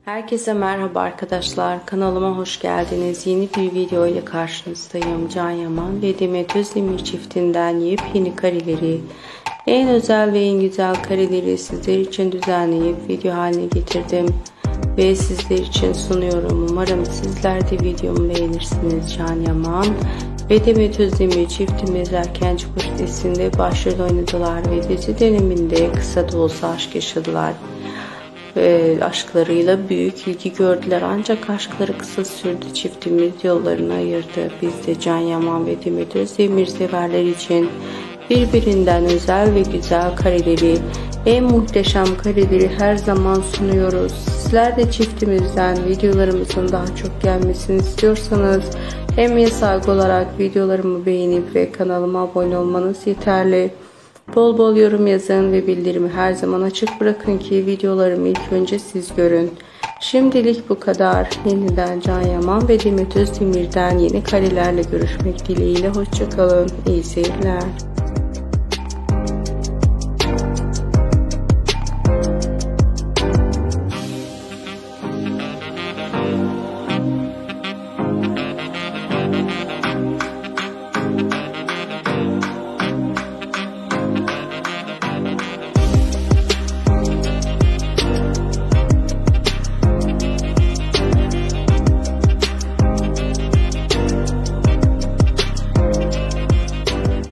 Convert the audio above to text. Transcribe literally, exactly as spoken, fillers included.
Herkese merhaba arkadaşlar, kanalıma hoş geldiniz. Yeni bir video ile karşınızdayım. Can Yaman ve Demet Özdemir çiftinden yepyeni kareleri, en özel ve en güzel kareleri sizler için düzenleyip video haline getirdim ve sizler için sunuyorum. Umarım sizler de videomu beğenirsiniz. Can Yaman ve Demet Özdemir çiftimiz Erkenci Kuş dizisinde başrol oynadılar ve dizi döneminde kısa da olsa aşk yaşadılar. E, aşklarıyla büyük ilgi gördüler, ancak aşkları kısa sürdü. Çiftimiz yollarını ayırdı. Biz de Can Yaman ve Demet Özdemir severler için birbirinden özel ve güzel kareleri, en muhteşem kareleri her zaman sunuyoruz. Sizler de çiftimizden videolarımızın daha çok gelmesini istiyorsanız emeğe saygı olarak videolarımı beğenip ve kanalıma abone olmanız yeterli. Bol bol yorum yazın ve bildirimi her zaman açık bırakın ki videolarımı ilk önce siz görün. Şimdilik bu kadar. Yeniden Can Yaman ve Demet Özdemir'den yeni karelerle görüşmek dileğiyle. Hoşçakalın. İyi seyirler.